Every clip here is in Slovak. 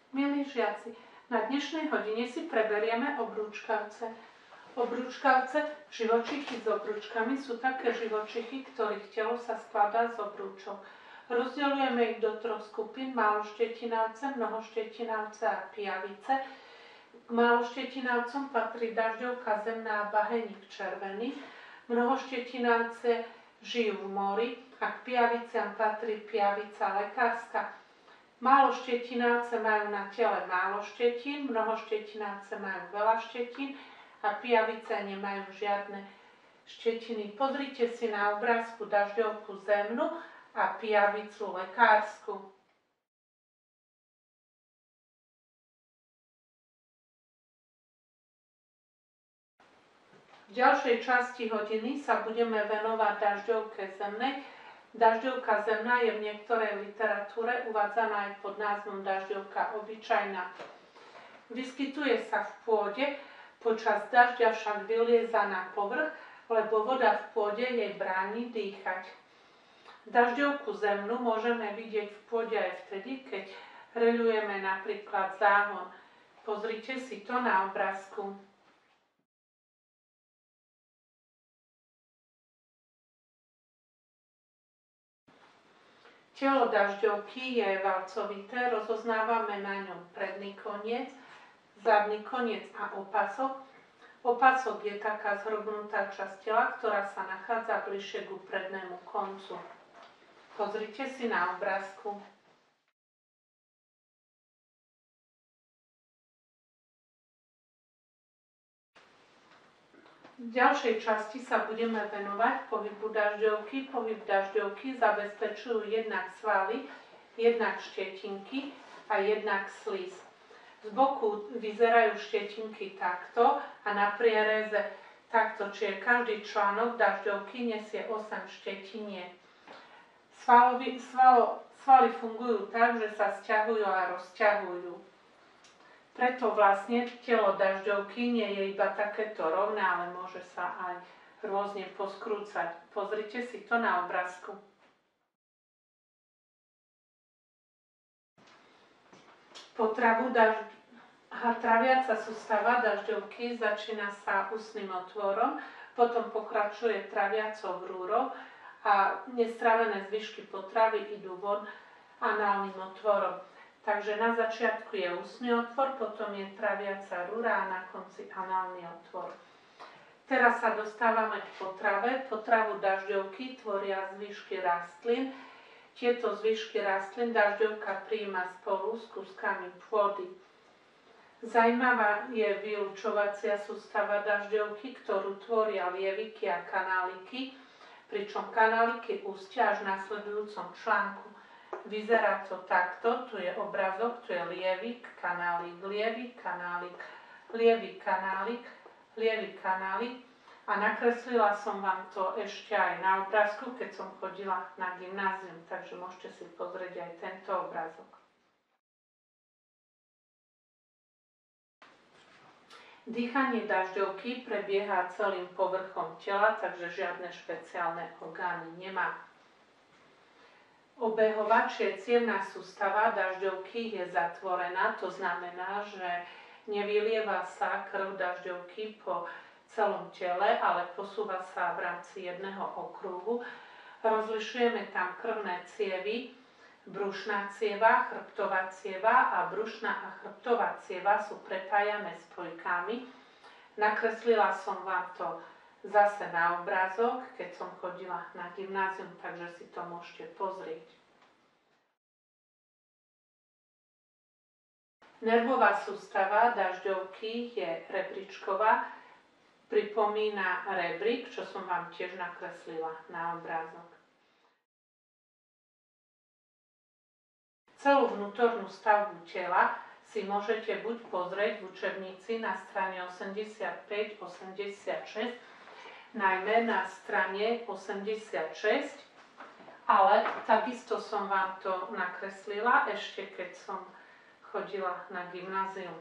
Milí žiaci, na dnešnej hodine si preberieme obrúčkavce. Obrúčkavce, živočichy s obrúčkami, sú také živočichy, ktorých telo sa skladá z obrúčok. Rozdeľujeme ich do troch skupín: maloštetinavce, mnohoštetinavce a pijavice. K maloštetinavcom patrí dažďovka zemná a baheník červený. Mnohoštetinavce žijú v mori a k pijaviciam patrí pijavica lekárska. Máloštetinavce majú na tele málo štetín, mnohoštetinavce majú veľa štetín a pijavice nemajú žiadne štetiny. Pozrite si na obrázku dažďovku zemnú a pijavicu lekársku. V ďalšej časti hodiny sa budeme venovať dažďovke zemnej. Dažďovka zemná je v niektorej literatúre uvádzaná aj pod názvom dažďovka obyčajná. Vyskytuje sa v pôde, počas dažďa však vylieza na povrch, lebo voda v pôde jej bráni dýchať. Dažďovku zemnú môžeme vidieť v pôde aj vtedy, keď reľujeme napríklad záhon. Pozrite si to na obrázku. Telo dažďovky je valcovité, rozoznávame na ňom predný koniec, zadný koniec a opasok. Opasok je taká zhrubnutá časť tela, ktorá sa nachádza bližšie ku prednému koncu. Pozrite si na obrázku. V ďalšej časti sa budeme venovať pohybu dažďovky. Pohyb dažďovky zabezpečujú jednak svaly, jednak štetinky a jednak slíz. Z boku vyzerajú štetinky takto a na priereze takto, čiže každý článok dažďovky nesie 8 štetiniek. Svaly fungujú tak, že sa sťahujú a rozťahujú. Preto vlastne telo dažďovky nie je iba takéto rovné, ale môže sa aj rôzne poskrúcať. Pozrite si to na obrázku. Traviaca sústava dažďovky začína sa ústnym otvorom, potom pokračuje traviacou rúrou a nestrávené zvyšky potravy idú von análnym otvorom. Takže na začiatku je ústny otvor, potom je traviaca rúra a na konci análny otvor. Teraz sa dostávame k potrave. Potravu dažďovky tvoria zvyšky rastlín. Tieto zvyšky rastlín dažďovka prijíma spolu s kúskami pôdy. Zajímavá je vylučovacia sústava dažďovky, ktorú tvoria lieviky a kanáliky, pričom kanáliky ústia až v nasledujúcom článku. Vyzerá to takto, tu je obrázok, tu je lievik, kanálik, lievik, kanálik, lievik, kanálik, lievik, kanálik a nakreslila som vám to ešte aj na obrázku, keď som chodila na gymnázium, takže môžete si pozrieť aj tento obrázok. Dýchanie dažďovky prebieha celým povrchom tela, takže žiadne špeciálne orgány nemá. Obehová, čiže cievna sústava dažďovky je zatvorená, to znamená, že nevylieva sa krv dažďovky po celom tele, ale posúva sa v rámci jedného okruhu. Rozlišujeme tam krvné cievy, brušná cieva, chrbtová cieva a brušná a chrbtová cieva sú prepájané spojkami. Nakreslila som vám to zase na obrázok, keď som chodila na gymnázium, takže si to môžete pozrieť. Nervová sústava dažďovky je rebríčková, pripomína rebrík, čo som vám tiež nakreslila na obrázok. Celú vnútornú stavbu tela si môžete buď pozrieť v učebnici na strane 85-86, najmä na strane 86, ale takisto som vám to nakreslila ešte keď som chodila na gymnázium.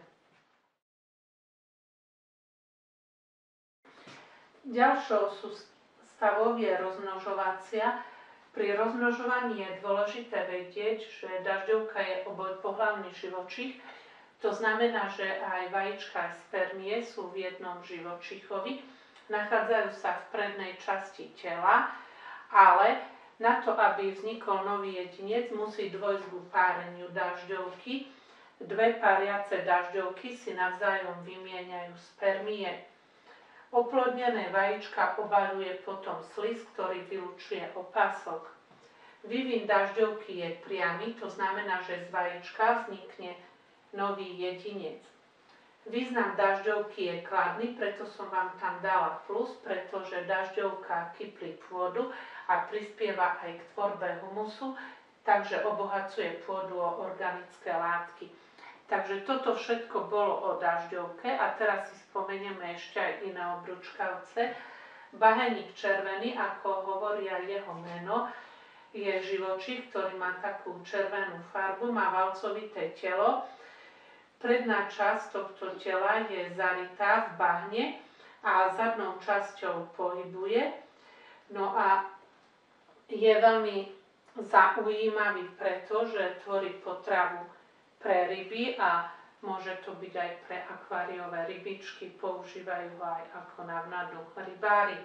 Ďalšou sústavou je rozmnožovacia, Pri rozmnožovaní je dôležité vedieť, že dažďovka je obojpohlavný živočích. To znamená, že aj vajíčka a spermie sú v jednom živočíchovi. Nachádzajú sa v prednej časti tela, ale na to, aby vznikol nový jedinec, musí dôjsť ku páreniu dažďovky. Dve páriace dažďovky si navzájom vymieňajú spermie. Oplodnené vajíčka obaľuje potom slis, ktorý vylučuje opások. Vývin dažďovky je priamy, to znamená, že z vajíčka vznikne nový jedinec. Význam dažďovky je kladný, preto som vám tam dala plus, pretože dažďovka kyplí pôdu a prispieva aj k tvorbe humusu, takže obohacuje pôdu o organické látky. Takže toto všetko bolo o dažďovke a teraz si spomenieme ešte aj iné obručkavce. Baheník červený, ako hovoria jeho meno, je živočích, ktorý má takú červenú farbu, má valcovité telo. Predná časť tohto tela je zarytá v bahne a zadnou časťou pohybuje. No a je veľmi zaujímavý, pretože tvorí potravu pre ryby a môže to byť aj pre akváriové rybičky, používajú ho aj ako návnadu rybári.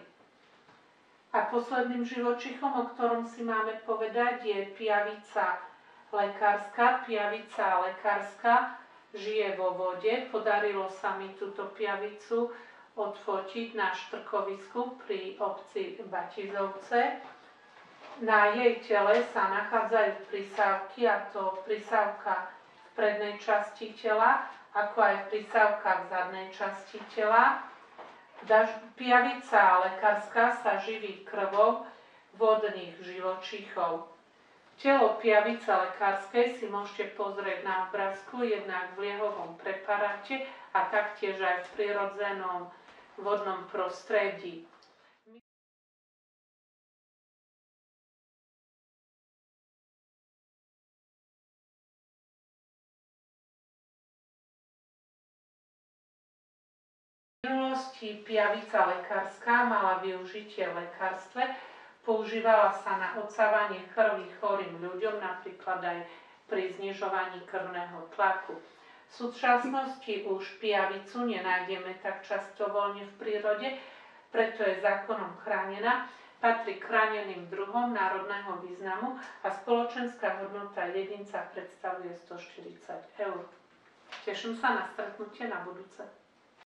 A posledným živočíchom, o ktorom si máme povedať, je piavica lekárska. Piavica lekárska žije vo vode. Podarilo sa mi túto piavicu odfotiť na štrkovisku pri obci Batizovce. Na jej tele sa nachádzajú prisávky, a to prisávka v prednej časti tela, ako aj prisávka v zadnej časti tela. Piavica lekárska sa živí krvou vodných živočíchov. Telo piavice lekárskej si môžete pozrieť na obrázku, jednak v liehovom preparáte a taktiež aj v prirodzenom vodnom prostredí. V minulosti piavica lekárska mala využitie v lekárstve. Používala sa na odsávanie krvi chorým ľuďom, napríklad aj pri znižovaní krvného tlaku. V súčasnosti už piavicu nenájdeme tak často voľne v prírode, preto je zákonom chránená. Patrí k chráneným druhom národného významu a spoločenská hodnota jedinca predstavuje 140 eur. Teším sa na stretnutie na budúce.